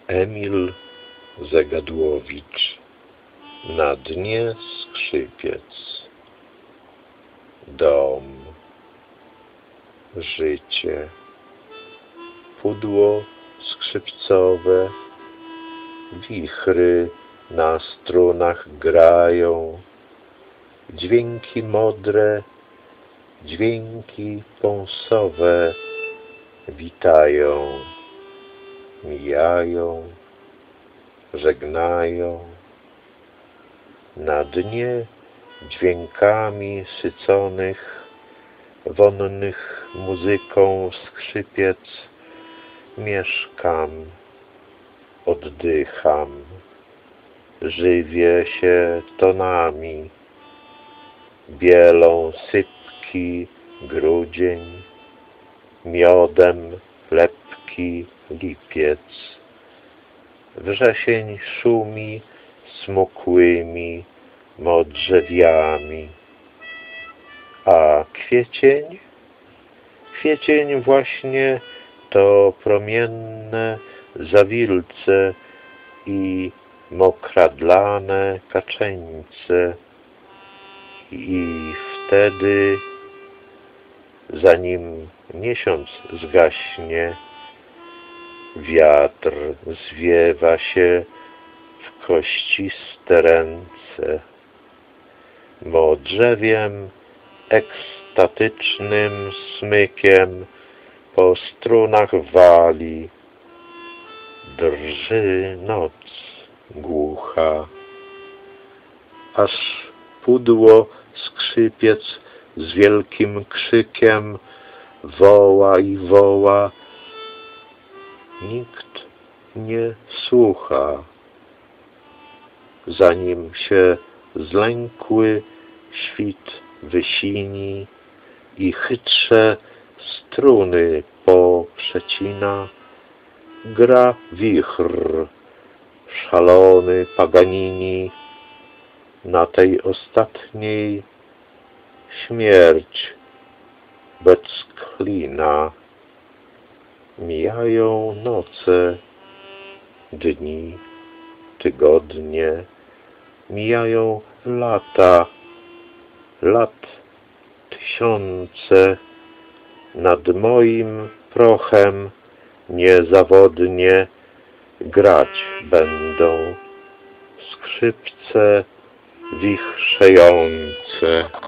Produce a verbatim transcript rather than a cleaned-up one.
Emil Zegadłowicz. Na dnie skrzypiec. Dom, życie, pudło skrzypcowe, wichry na strunach grają, dźwięki modre, dźwięki pąsowe witają, mijają, żegnają. Na dnie dźwiękami syconych, wonnych muzyką skrzypiec mieszkam, oddycham, żywię się tonami, bielą sypki grudzień, miodem lepki lipiec. Wrzesień szumi smukłymi modrzewiami. A kwiecień? Kwiecień właśnie to promienne zawilce i mokradlane kaczeńce. I wtedy, zanim miesiąc zgaśnie, wiatr zwiewa się w kościste ręce. Modrzewiem ekstatycznym smykiem po strunach wali. Drży noc głucha, aż pudło skrzypiec z wielkim krzykiem woła i woła. Nikt nie słucha. Zanim się zlękły świt wysini i chytrze struny poprzecina, gra wichr, szalony Paganini, na tej ostatniej śmierć bezklina. Mijają noce, dni, tygodnie, mijają lata, lat tysiące. Nad moim prochem niezawodnie grać będą skrzypce wichrzejące.